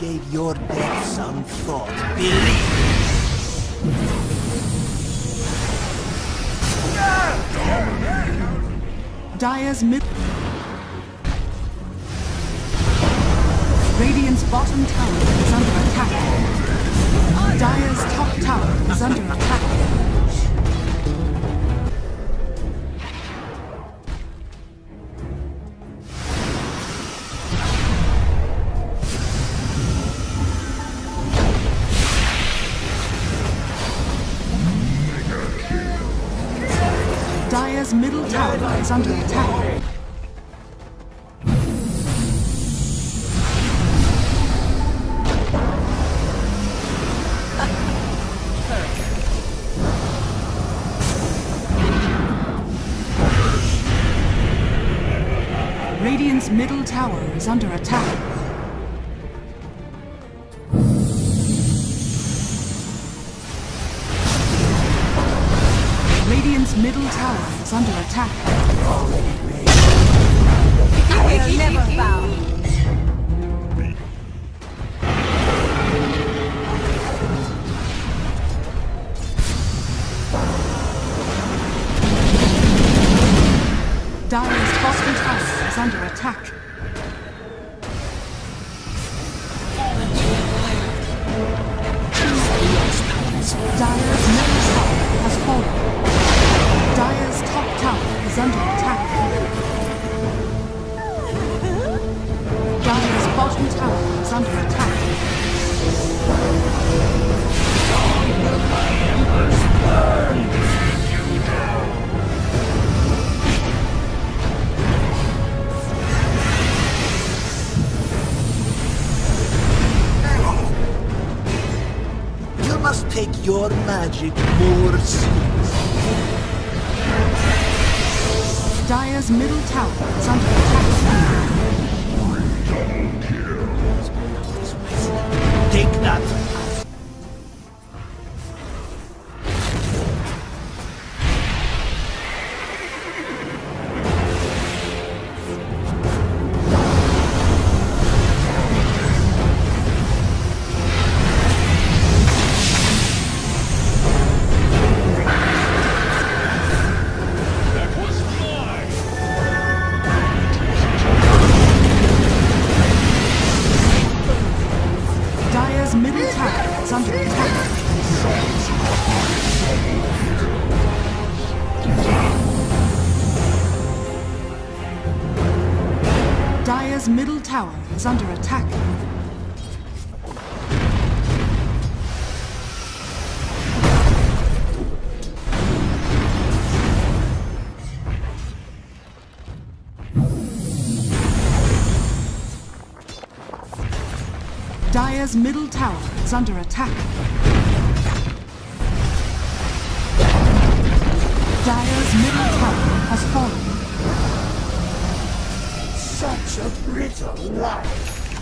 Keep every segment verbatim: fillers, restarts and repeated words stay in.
gave your death some thought, believe me. Dire's mid... Radiant's bottom tower is under attack. Dire's top tower is under attack. Dire's middle tower is under attack. Radiant's middle tower is under attack. Radiant's middle tower is under attack. I will never bow. Dire's bottom tower is under attack. Dire's middle tower has fallen. Dire's top tower is under attack. Dire's bottom tower is under attack. You must take your magic more seriously. Dire's middle tower is under attack. Take that. Dire's middle tower is under attack. Dire's middle tower is under attack. Dire's middle tower is under attack. Dire's middle tower has fallen. Such a brittle life.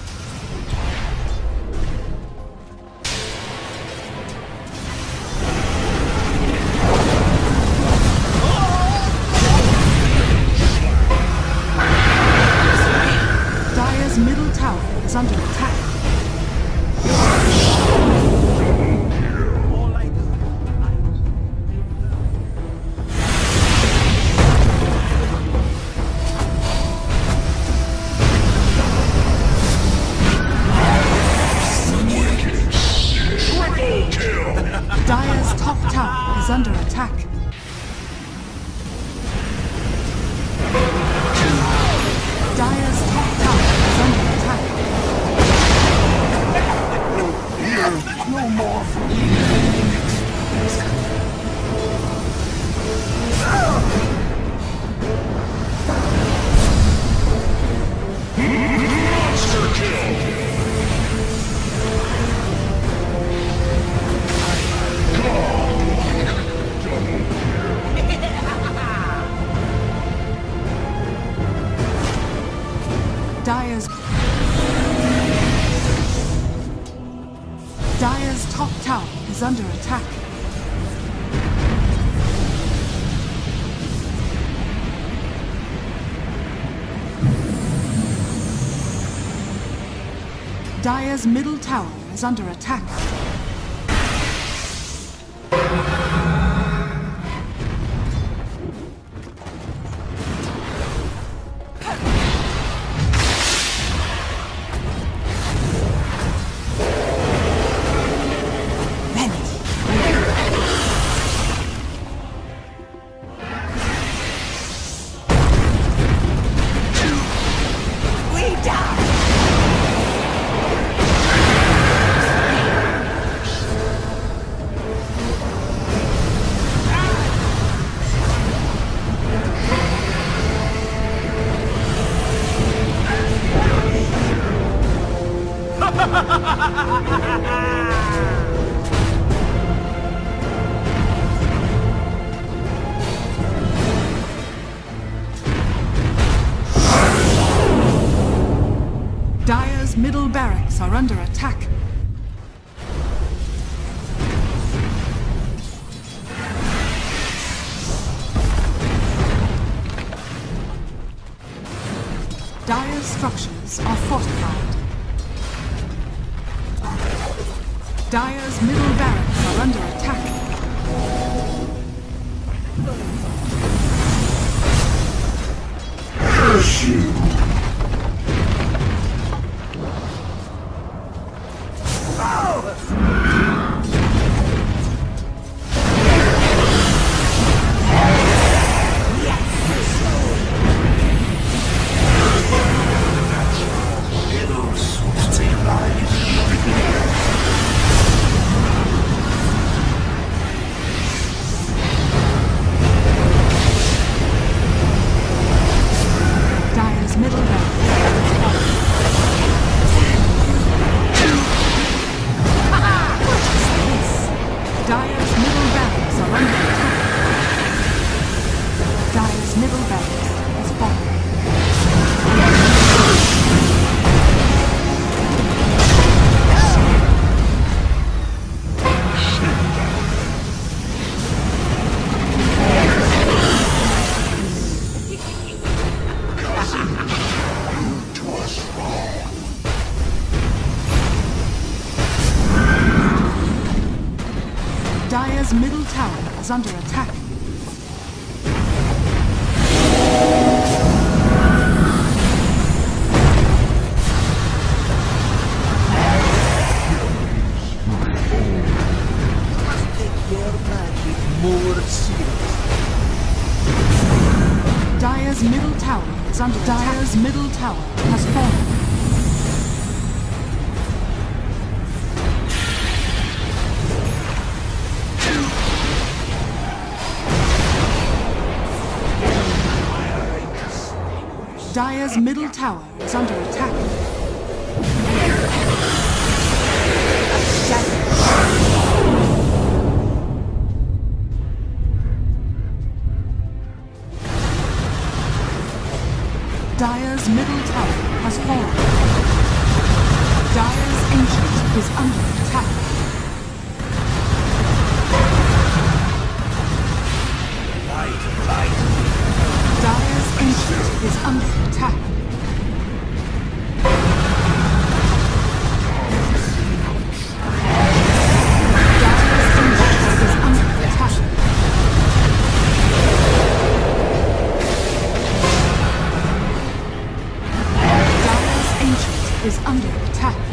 Dire's middle tower is under attack. Dire's top tower is under attack. Dire's top tower is under attack. No more for me. Monster kill! Dire's Dire's top tower is under attack. Dire's middle tower is under attack. Dire's middle barracks are under attack. Dire's structures are fortified. Dire's middle barracks are under attack. Curse you! Dire's middle barracks. Dire's middle barracks are under attack. Dire's middle barracks has fallen. Dire's middle tower is under attack. Your magic more serious. Dire's middle tower is under attack. Dire's middle tower has fallen. Dire's middle tower is under attack. Dire's middle tower has fallen. Dire's ancient is under attack. Light, light. Dire's ancient is under attack. Dire's ancient is under attack. Dire's ancient is under attack.